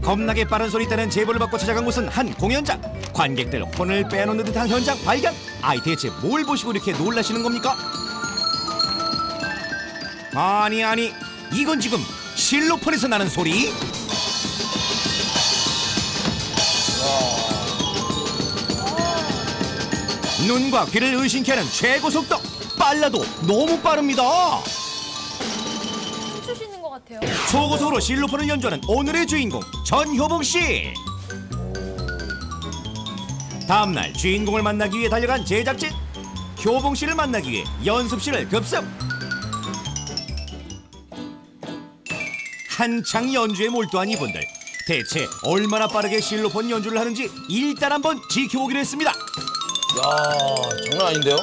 겁나게 빠른 소리 때는 제보를 받고 찾아간 곳은 한 공연장. 관객들 혼을 빼놓는 듯한 현장 발견. 아이 대체 뭘 보시고 이렇게 놀라시는 겁니까? 아니 이건 지금 실로폰에서 나는 소리? 눈과 귀를 의심케 하는 최고 속도. 빨라도 너무 빠릅니다. 춤추시는 것 같아요. 초고속으로 실로폰을 연주하는 오늘의 주인공 전효봉 씨. 다음날 주인공을 만나기 위해 달려간 제작진. 효봉 씨를 만나기 위해 연습실을 급습. 한창 연주에 몰두한 이분들. 대체 얼마나 빠르게 실로폰 연주를 하는지 일단 한번 지켜보기로 했습니다. 야, 장난 아닌데요?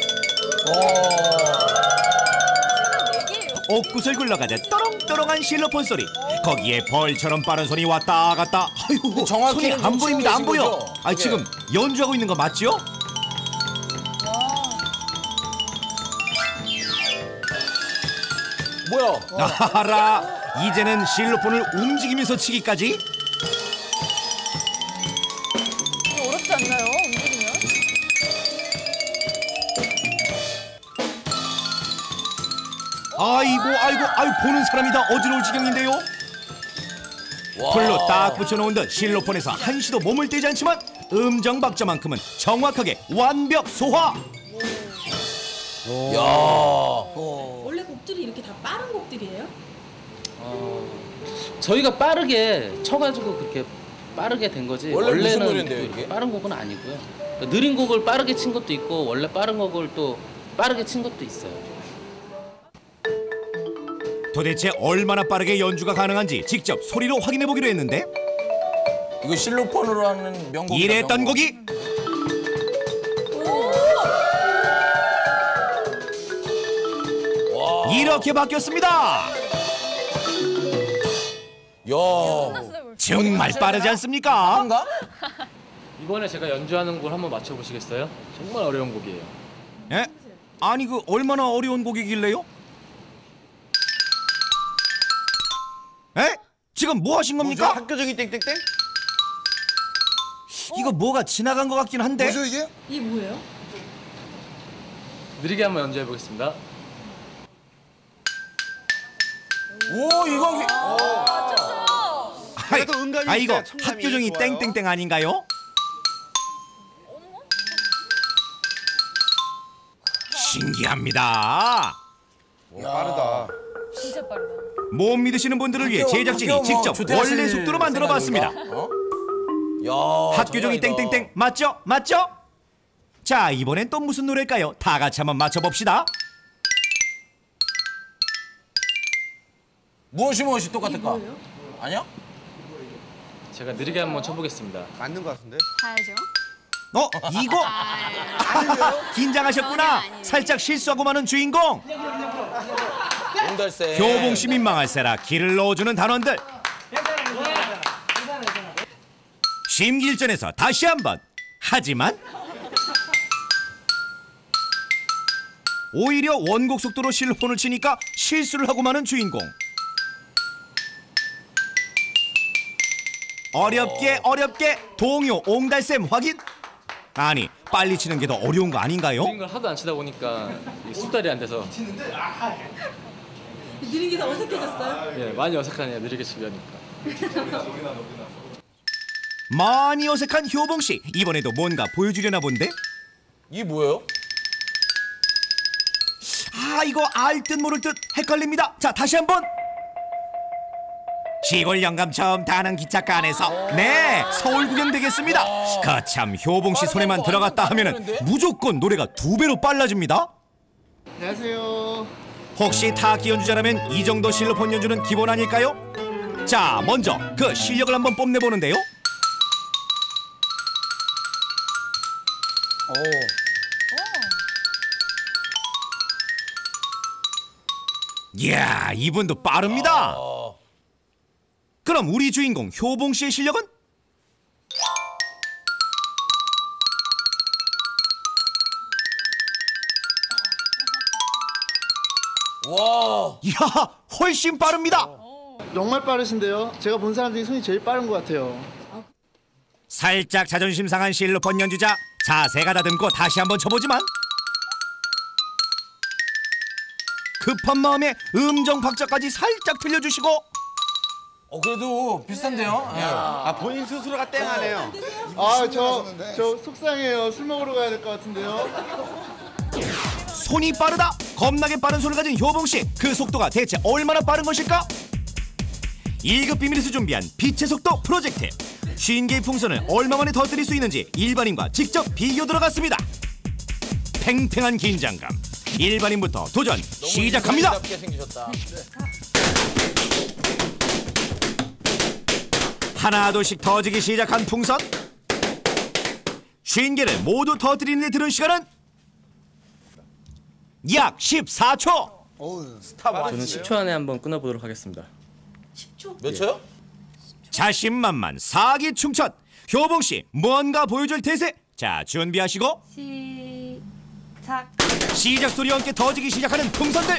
옥구슬 굴러가자 또롱또롱한 실로폰 소리. 거기에 벌처럼 빠른 손이 왔다 갔다. 아이고, 손이 안 보입니다. 안 보여. 아, 지금 연주하고 있는 거 맞죠? 뭐야? 아하라, 이제는 실로폰을 움직이면서 치기까지? 어렵지 않나요? 움직이면? 아이고, 보는 사람이 다 어지러울 지경인데요. 불로 딱 붙여놓은 듯 실로폰에서 한시도 몸을 떼지 않지만 음정 박자만큼은 정확하게 완벽 소화. 야. 원래 곡들이 이렇게 다 빠른 곡들이에요? 저희가 빠르게 쳐가지고 그렇게 빠르게 된 거지. 원래 무슨 원래는 노래인데요, 이게? 빠른 곡은 아니고요. 그러니까 느린 곡을 빠르게 친 것도 있고 원래 빠른 곡을 또 빠르게 친 것도 있어요. 도대체 얼마나 빠르게 연주가 가능한지 직접 소리로 확인해 보기로 했는데, 이거 실로폰으로 하는 명곡이다. 이랬던 곡이 이렇게 바뀌었습니다. 야. 정말 빠르지 않습니까? 한가? 이번에 제가 연주하는 곡을 한번 맞춰보시겠어요? 정말 어려운 곡이에요. 에? 아니 그 얼마나 어려운 곡이길래요? 에? 지금 뭐 하신 겁니까? 학교적인 땡땡땡? 이거 뭐가 지나간 것 같긴 한데. 뭐죠 이게? 이게 뭐예요? 느리게 한번 연주해보겠습니다. 오, 이거 이거 학교종이 땡땡땡 아닌가요? 신기합니다. 빠르다. 진짜 빠르다. 못 믿으시는 분들을 위해 제작진이 직접 원래 속도로 만들어봤습니다. 야. 학교종이 땡땡땡 맞죠? 맞죠? 자, 이번엔 또 무슨 노래일까요? 다 같이 한번 맞춰봅시다. 무엇이 똑같을까? 아니야? 제가 느리게 한번 쳐보겠습니다. 맞는 것 같은데? 봐야죠. 이거? 긴장하셨구나. 살짝 실수하고 마는 주인공. 옹달새. 효봉 씨 민망할세라 길을 넣어주는 단원들. 심기일전에서 다시 한번. 하지만 오히려 원곡 속도로 실로폰을 치니까 실수를 하고 마는 주인공. 어렵게 동요 옹달샘 확인. 아니, 빨리 치는 게 더 어려운 거 아닌가요? 느린 걸 하도 안 치다 보니까 숙달이 안 돼서 느린 게 더 어색해졌어요? 예, 많이 어색하네요. 느리게 치려니까. 많이 어색한 효봉 씨. 이번에도 뭔가 보여주려나 본데? 이게 뭐예요? 이거 알 듯 모를 듯 헷갈립니다. 자, 다시 한번. 시골 영감 처음 타는 기차가 안에서 서울 구경 되겠습니다. 거참 효봉 씨 손에만 들어갔다 하면은 무조건 노래가 2배로 빨라집니다. 안녕하세요. 혹시 타악기 연주자라면 이 정도 실로폰 연주는 기본 아닐까요? 자, 먼저 그 실력을 한번 뽐내보는데요. 이야, 이분도 빠릅니다. 그럼 우리 주인공 효봉 씨의 실력은? 와. 이야, 훨씬 빠릅니다. 정말 빠르신데요. 제가 본 사람 중에 손이 제일 빠른 것 같아요. 살짝 자존심 상한 실로폰 연주자 자세가 다듬고 다시 한번 쳐보지만 급한 마음에 음정 박자까지 살짝 들려주시고 그래도 비슷한데요? 예. 아 본인 스스로가 땡하네요. 아, 저 속상해요. 술 먹으러 가야 될 것 같은데요. 손이 빠르다 겁나게 빠른 손을 가진 효봉씨 그 속도가 대체 얼마나 빠른 것일까? 1급 비밀에서 준비한 빛의 속도 프로젝트 50개의 풍선을 얼마 만에 터뜨릴 수 있는지 일반인과 직접 비교 들어갔습니다. 팽팽한 긴장감 일반인부터 도전 시작합니다. 일반인답게 생기셨다. 하나둘씩 터지기 시작한 풍선 50개를 모두 터뜨리는 데 들은 시간은 약 14초. 저는 10초 안에 한번 끊어보도록 하겠습니다. 몇 초요? 자신만만 사기충천 효봉씨 뭔가 보여줄 태세. 자 준비하시고 시작 소리와 함께 터지기 시작하는 풍선들.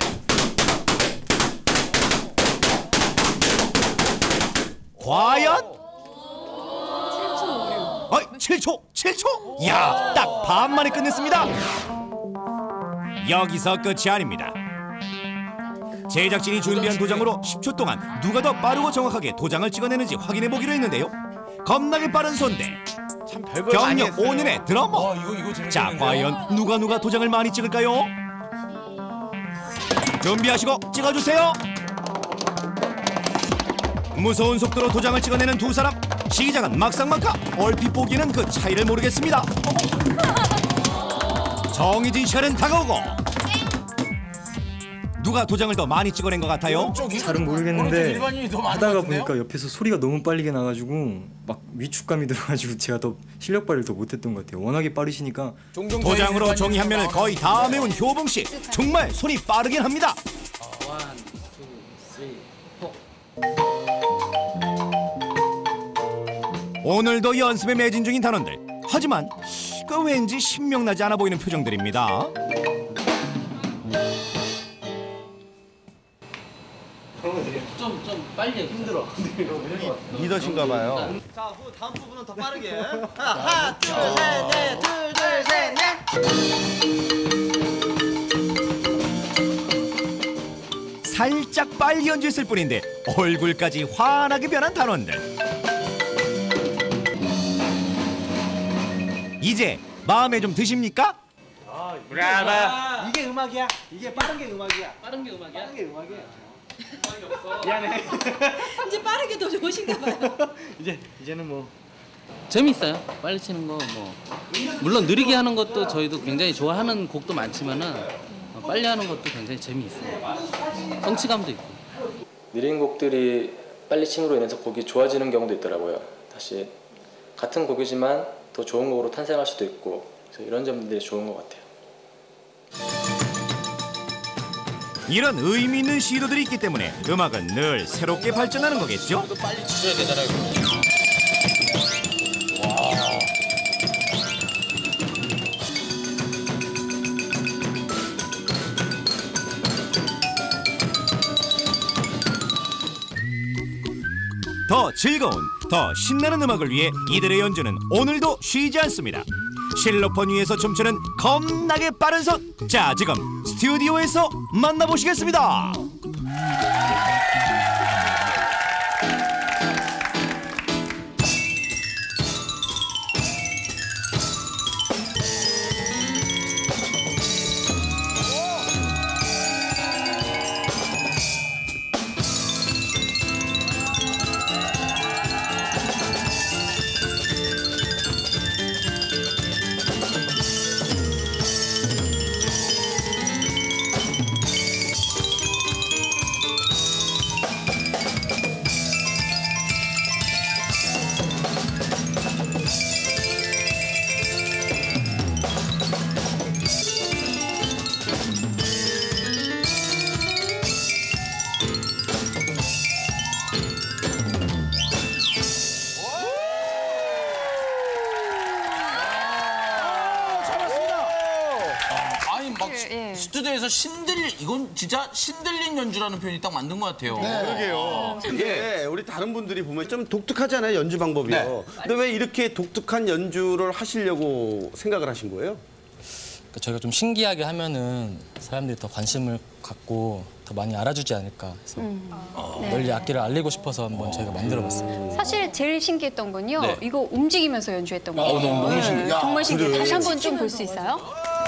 과연 7초. 야, 딱 반 만에 끝냈습니다. 여기서 끝이 아닙니다. 제작진이 준비한 도장으로 10초 동안 누가 더 빠르고 정확하게 도장을 찍어내는지 확인해 보기로 했는데요. 겁나게 빠른 손대 참 별걸 많이 경력 했어요. 5년의 드러머. 이거 재밌겠는데요? 자, 과연 누가 도장을 많이 찍을까요? 준비하시고 찍어주세요. 무서운 속도로 도장을 찍어내는 두 사람. 시작은 막상막하. 얼핏 보기에는 그 차이를 모르겠습니다. 정해진 시간은 다가오고 누가 도장을 더 많이 찍어낸 것 같아요? 잘은 모르겠는데 일반인이 더 많은 것 하다가 같은데요? 보니까 옆에서 소리가 너무 빨리게 나가지고 막 위축감이 들어가지고 제가 더 실력 발휘를 더 못했던 것 같아요. 워낙에 빠르시니까. 도장으로 종이 한 면을 거의 다 메운 효봉씨 정말 손이 빠르긴 합니다. 1, 2, 3, 4. 오늘도 연습에 매진 중인 단원들. 하지만 그 왠지 신명나지 않아 보이는 표정들입니다. 좀 빨리 힘들어. 리더신가 봐요. 자, 다음 부분은 더 빠르게. 하나, 둘, 셋, 넷, 둘, 셋, 넷. 살짝 빨리 연주했을 뿐인데 얼굴까지 환하게 변한 단원들. 이제 마음에 좀 드십니까? 이게 음악이야. 이게 빠른 게 음악이야. 빠른 게 음악이야? 빠른 게 음악이야. 미안해. 이제 빠르게 더 좋으신가 봐요. 이제는 뭐 재밌어요. 빨리 치는 거 뭐 물론 느리게 하는 것도 저희도 굉장히 좋아하는 곡도 많지만은 빨리 하는 것도 굉장히 재미있어요. 성취감도 있고. 느린 곡들이 빨리 침으로 인해서 곡이 좋아지는 경우도 있더라고요. 다시 같은 곡이지만 더 좋은 곡으로 탄생할 수도 있고 그래서 이런 점들이 좋은 것 같아요. 이런 의미 있는 시도들이 있기 때문에 음악은 늘 새롭게 발전하는 거겠죠? 빨리 치셔야 되잖아요. 더 즐거운, 더 신나는 음악을 위해 이들의 연주는 오늘도 쉬지 않습니다. 실로폰 위에서 춤추는 겁나게 빠른 손. 자, 지금 스튜디오에서 만나보시겠습니다. 노래에서 이건 진짜 신들린 연주라는 표현이 딱 맞는 것 같아요. 그러게요. 예, 우리 다른 분들이 보면 좀 독특하잖아요, 연주 방법이요. 네. 근데 왜 이렇게 독특한 연주를 하시려고 생각을 하신 거예요? 저희가 좀 신기하게 하면은 사람들이 더 관심을 갖고 더 많이 알아주지 않을까 해서 널리 악기를 알리고 싶어서 한번 저희가 만들어봤습니다. 사실 제일 신기했던 건요. 네. 이거 움직이면서 연주했던 거예요. 너무 신기해. 정말 신기해요. 다시 한번 좀 볼 수 있어요?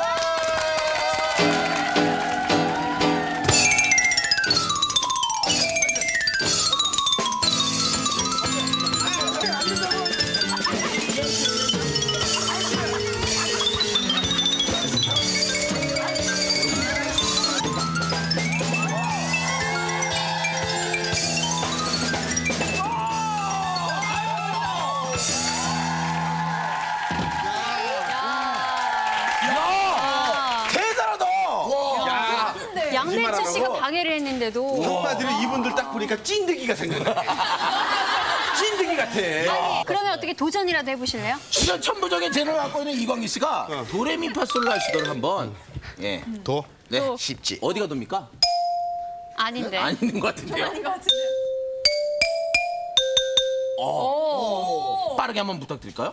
양배추 씨가 방해를 했는데도 한마디로 이분들 딱 보니까 찐득이가 생각나. 찐득이 같아. 그러면 어떻게 도전이라도 해보실래요? 이런 천부적인 재능을 갖고 있는 이광희 씨가 도레미파솔라시도를 한번 예. 도? 네. 쉽지. 어디가 돕니까? 아닌데. 아닌 것 같은데요. 아닌 것 같은데. 빠르게 한번 부탁드릴까요?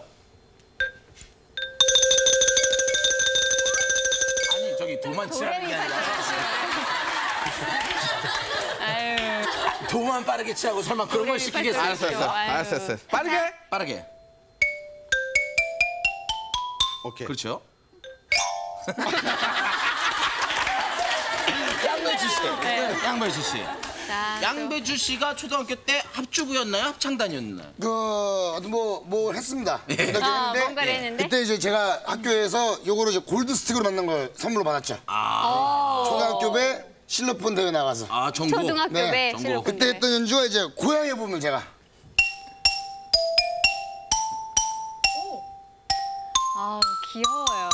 아니 저기 도만 치라는 게 아니라 도만 빠르게 치라고 설마 그런 걸 시키겠어요? 알았어. 빠르게. 빠르게. 오케이. 그렇죠. 양배주 씨. 양배주 씨. 양배주 씨가 초등학교 때 합주부였나요? 합창단이었나요? 뭘 했습니다. 뭔가를 했는데? 그때 이제 제가 학교에서 요거를 이제 골드 스틱으로 만든 걸 선물로 받았죠. 초등학교 배 실로폰 대회 나가서. 전국. 초등학교 배 전국. 실로폰 그때 대회. 했던 연주가 이제 고향의 봄을 제가. 아우 귀여워요.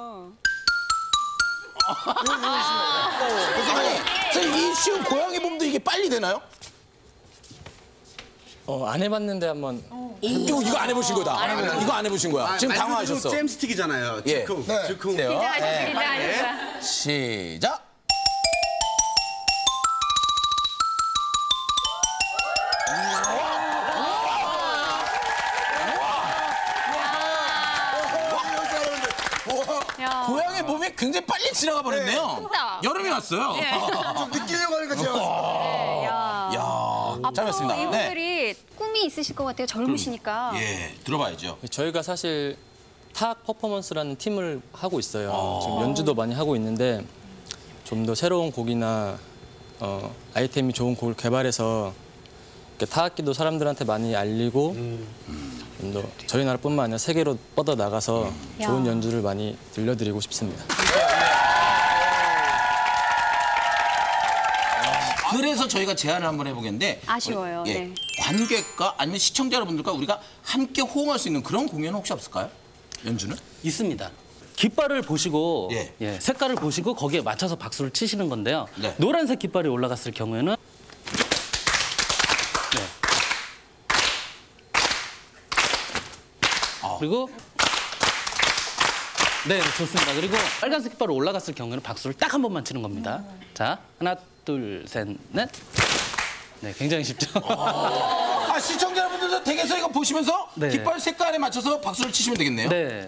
아니, 이 쉬운 고양이 봄도 이게 빨리 되나요? 안 해봤는데 한번. 이거 안 해보신 거다. 이거 안 해보신 거야. 지금 당황하셨어. 잼스틱이잖아요. 예. 즉흥. 네. 즉흥. 긴장하셨어. 시작. 고양이 몸이 굉장히 빨리 지나가 버렸네요. 진짜. 여름이 왔어요. 좀 느끼려고 하니까 제가. 야, 잘했습니다. 앞으로 이분들이 꿈이 있으실 것 같아요. 젊으시니까. 예, 들어봐야죠. 저희가 사실 타악 퍼포먼스라는 팀을 하고 있어요. 지금 연주도 많이 하고 있는데 좀 더 새로운 곡이나 아이템이 좋은 곡을 개발해서 이렇게 타악기도 사람들한테 많이 알리고 좀 더 저희 나라뿐만 아니라 세계로 뻗어 나가서 좋은 연주를 많이 들려드리고 싶습니다. 그래서 저희가 제안을 한번 해보겠는데 아쉬워요. 우리, 네. 관객과 아니면 시청자 여러분들과 우리가 함께 호응할 수 있는 그런 공연은 혹시 없을까요? 연주는? 있습니다. 깃발을 보시고 예. 색깔을 보시고 거기에 맞춰서 박수를 치시는 건데요. 네. 노란색 깃발이 올라갔을 경우에는 그리고 네, 좋습니다. 그리고 빨간색 깃발이 올라갔을 경우에는 박수를 딱 한 번만 치는 겁니다. 자, 하나, 둘, 셋, 넷. 네, 굉장히 쉽죠. 시청자 여러분들도 댁에서 이거 보시면서 네. 깃발 색깔에 맞춰서 박수를 치시면 되겠네요. 네.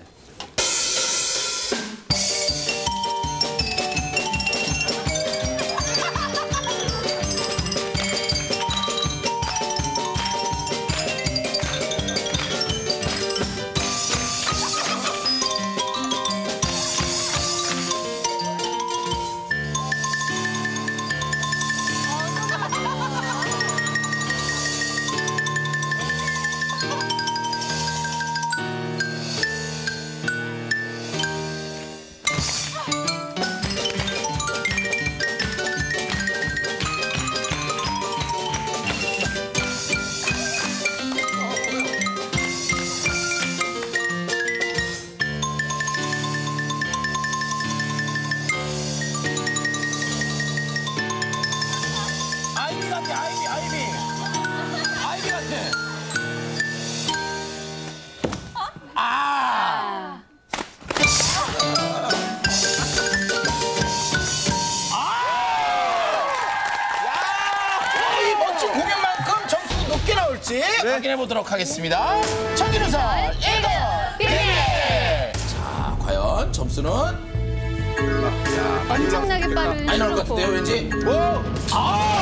확인해 보도록 하겠습니다. 정기누설 1급 자, 과연 점수는 엄청나게 빠른 많이 나올 것 같은데요, 왠지? 아!